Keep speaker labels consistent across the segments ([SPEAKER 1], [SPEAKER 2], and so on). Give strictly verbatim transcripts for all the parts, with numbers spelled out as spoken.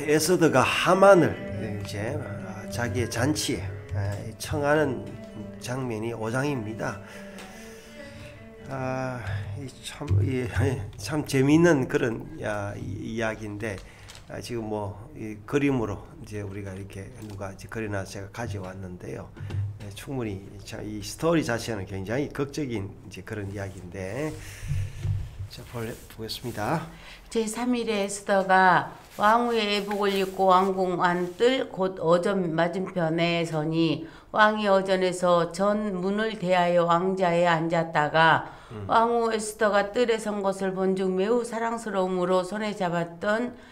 [SPEAKER 1] 에스더가 하만을 이제 자기의 잔치에 청하는 장면이 오 장입니다. 아, 참, 참 재미있는 그런 야, 이야기인데 아, 지금 뭐 이 그림으로 이제 우리가 이렇게 누가 이제 그려놔서 제가 가져왔는데요. 네, 충분히 이 스토리 자체는 굉장히 극적인 이제 그런 이야기인데 자 보겠습니다.
[SPEAKER 2] 제삼 일에 에스더가 왕후의 예복을 입고 왕궁 안뜰 곧 어전 맞은편에 서니 왕이 어전에서 전 문을 대하여 왕자에 앉았다가 음. 왕후 에스더가 뜰에 선 것을 본즉 매우 사랑스러움으로 손에 잡았던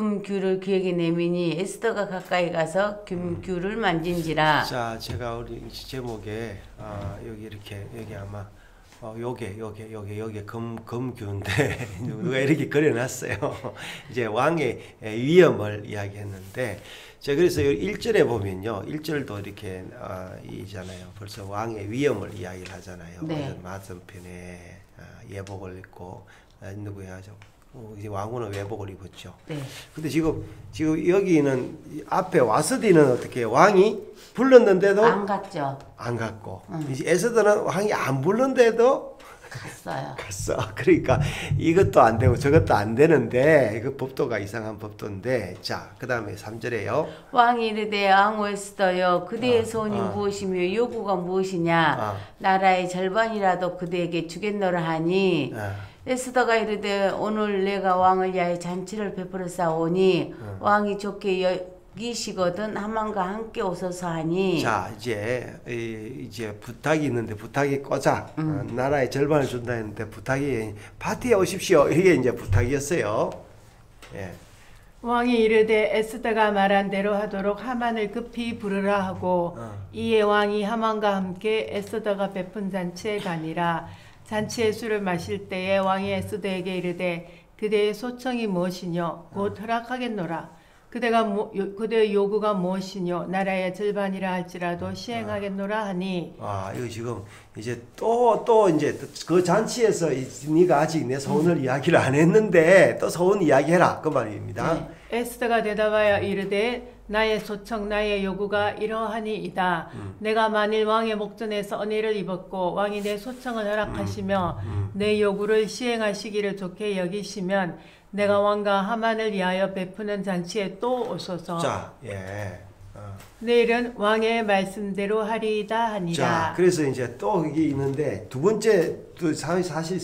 [SPEAKER 2] 금규를 그에게 내미니 에스더가 가까이 가서 금규를 만진지라.
[SPEAKER 1] 자, 제가 우리 제목에 아, 여기 이렇게 여기 아마 어, 요게 요게 요게 요게 금 금규인데 누가 이렇게 그려놨어요. 이제 왕의 위엄을 이야기했는데, 자 그래서 일 절에 보면요, 일 절도 이렇게 어, 이잖아요. 벌써 왕의 위엄을 이야기를 하잖아요.
[SPEAKER 2] 네.
[SPEAKER 1] 맞은편에 어, 예복을 입고 어, 누구야 저 어, 이제 왕후는 외복을 입었죠.
[SPEAKER 2] 네.
[SPEAKER 1] 근데 지금 지금 여기는 앞에 와서디는 어떻게 왕이 불렀는데도
[SPEAKER 2] 안 갔죠.
[SPEAKER 1] 안 갔고
[SPEAKER 2] 응.
[SPEAKER 1] 이제 에스더는 왕이 안 불렀는데도
[SPEAKER 2] 갔어요.
[SPEAKER 1] 갔어. 그러니까 이것도 안 되고 저것도 안 되는데 그 법도가 이상한 법도인데, 자 그다음에 삼 절에요.
[SPEAKER 2] 왕이 이르되 왕후 에스더여 그대의
[SPEAKER 1] 어,
[SPEAKER 2] 소원이
[SPEAKER 1] 어.
[SPEAKER 2] 무엇이며 요구가 무엇이냐
[SPEAKER 1] 어.
[SPEAKER 2] 나라의 절반이라도 그대에게 주겠노라 하니
[SPEAKER 1] 어.
[SPEAKER 2] 에스더가 이르되 오늘 내가 왕을 위하여 잔치를 베풀어 싸우니
[SPEAKER 1] 어.
[SPEAKER 2] 왕이 좋게 여기시거든 하만과 함께 오소서 하니.
[SPEAKER 1] 자 이제 이, 이제 부탁이 있는데 부탁이 꽂아.
[SPEAKER 2] 음.
[SPEAKER 1] 어, 나라의 절반을 준다 했는데 부탁이 파티에 오십시오 이게 이제 부탁이었어요. 예.
[SPEAKER 3] 왕이 이르되 에스더가 말한 대로 하도록 하만을 급히 부르라 하고
[SPEAKER 1] 어.
[SPEAKER 3] 이에 왕이 하만과 함께 에스더가 베푼 잔치에 가니라. 잔치의 술을 마실 때에 왕이 에스더에게 이르되 그대의 소청이 무엇이뇨 곧 허락하겠노라. 그대가 모, 요, 그대의 요구가 무엇이뇨 나라의 절반이라 할지라도 시행하겠노라 하니.
[SPEAKER 1] 아 이거 지금 이제 또 또 이제 그 잔치에서 네가 아직 내 소원을 음. 이야기를 안 했는데 또 소원 이야기해라 그 말입니다.
[SPEAKER 3] 네. 에스더가 대답하여 이르되 나의 소청 나의 요구가 이러하니이다. 음. 내가 만일 왕의 목전에서 은혜를 입었고 왕이 내 소청을 허락하시며 음. 음. 내 요구를 시행하시기를 좋게 여기시면 내가 왕과 하만을 위하여 베푸는 잔치에 또 오소서.
[SPEAKER 1] 자, 예. 어.
[SPEAKER 3] 내일은 왕의 말씀대로 하리이다 하니라.
[SPEAKER 1] 자, 그래서 이제 또 이게 있는데 두 번째 또 사실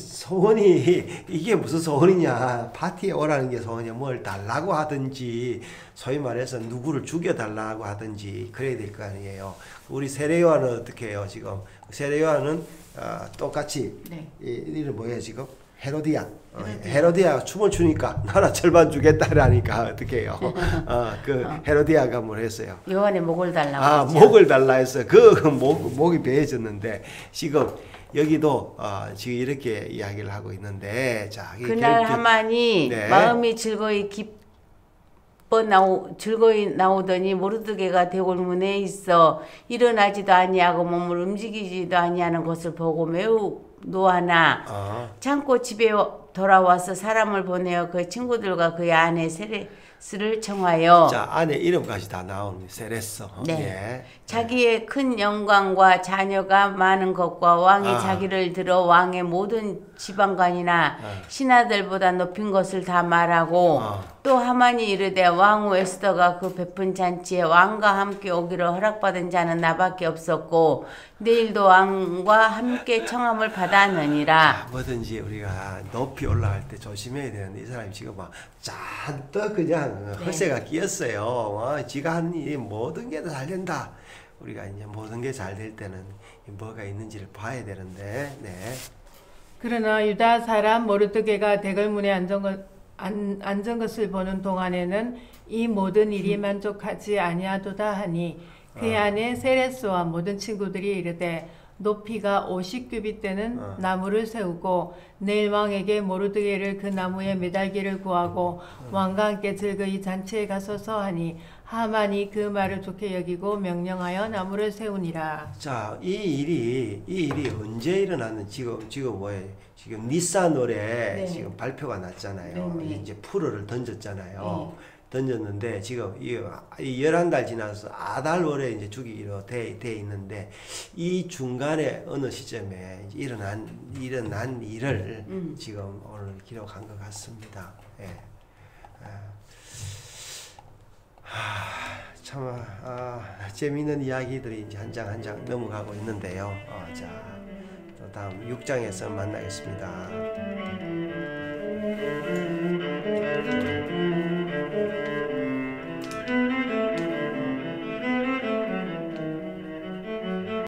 [SPEAKER 1] 소원이 이게 무슨 소원이냐? 파티에 오라는 게 소원이야. 뭘 달라고 하든지 소위 말해서 누구를 죽여달라고 하든지 그래야 될 거 아니에요. 우리 세례요한은 어떻게 해요? 지금 세례요한은 어, 똑같이
[SPEAKER 2] 네.
[SPEAKER 1] 이 이름 뭐예요 지금? 헤로디아. 어,
[SPEAKER 2] 헤로디아.
[SPEAKER 1] 헤로디아가 춤을 추니까 나라 절반 주겠다라니까 어떻게 해요? 어, 그 헤로디아가 뭘 했어요?
[SPEAKER 2] 요한의 목을 달라고
[SPEAKER 1] 아,
[SPEAKER 2] 했죠.
[SPEAKER 1] 목을 달라 했어요. 그 목, 목이 베어졌는데 지금 여기도 어, 지금 이렇게 이야기를 하고 있는데, 자,
[SPEAKER 2] 그날
[SPEAKER 1] 결,
[SPEAKER 2] 하만이
[SPEAKER 1] 네.
[SPEAKER 2] 마음이 즐거이 기뻐 나오 즐거이 나오더니 모르드게가 대궐문에 있어 일어나지도 아니하고 몸을 움직이지도 아니하는 것을 보고 매우 노하나
[SPEAKER 1] 어.
[SPEAKER 2] 참고 집에 돌아와서 사람을 보내어 그 친구들과 그의 아내 세레스를 청하여.
[SPEAKER 1] 자, 안에 이름까지 다 나오는 세레스.
[SPEAKER 2] 네.
[SPEAKER 1] 예.
[SPEAKER 2] 자기의 큰 영광과 자녀가 많은 것과 왕이
[SPEAKER 1] 아.
[SPEAKER 2] 자기를 들어 왕의 모든 지방관이나
[SPEAKER 1] 아.
[SPEAKER 2] 신하들보다 높인 것을 다 말하고.
[SPEAKER 1] 아.
[SPEAKER 2] 또 하만이 이르되 왕후 에스더가 그 베푼 잔치에 왕과 함께 오기를 허락받은 자는 나밖에 없었고 내일도 왕과 함께 청함을 받았느니라.
[SPEAKER 1] 뭐든지 우리가 높이 올라갈 때 조심해야 되는데 이 사람이 지금 막 잔뜩 그냥
[SPEAKER 2] 네.
[SPEAKER 1] 허세가 끼었어요. 어, 지가 한 일 모든 게 다 잘 된다. 우리가 이제 모든 게 잘 될 때는 뭐가 있는지를 봐야 되는데. 네.
[SPEAKER 3] 그러나 유다 사람 모르드게가 대궐문에 앉은 것 안, 앉은 것을 보는 동안에는 이 모든 일이 만족하지 아니하도다 하니 그의
[SPEAKER 1] 어.
[SPEAKER 3] 아내 세레스와 모든 친구들이 이르되 높이가 오십 규빗 되는
[SPEAKER 1] 어.
[SPEAKER 3] 나무를 세우고 내일 왕에게 모르드게를 그 나무에 매달기를 구하고
[SPEAKER 1] 어.
[SPEAKER 3] 왕과 함께 즐거이 잔치에 가소서 하니 하만이 그 말을 좋게 여기고 명령하여 나무를 세우니라.
[SPEAKER 1] 자, 이 일이 이 일이 언제 일어났는 지금 지금 뭐예요? 지금 니사 노래
[SPEAKER 2] 네.
[SPEAKER 1] 지금 발표가 났잖아요.
[SPEAKER 2] 네, 네.
[SPEAKER 1] 이제 풀어를 던졌잖아요.
[SPEAKER 2] 네.
[SPEAKER 1] 던졌는데 지금 이 열한 달 지나서 아달월에 이제 주기로 돼, 돼 있는데 이 중간에 어느 시점에 이제 일어난 일어난 일을
[SPEAKER 2] 음.
[SPEAKER 1] 지금 오늘 기록한 것 같습니다. 예. 아, 하, 참 아, 재미있는 이야기들이 이제 한 장 한 장 넘어가고 있는데요. 어, 자, 또 다음 육 장에서 만나겠습니다.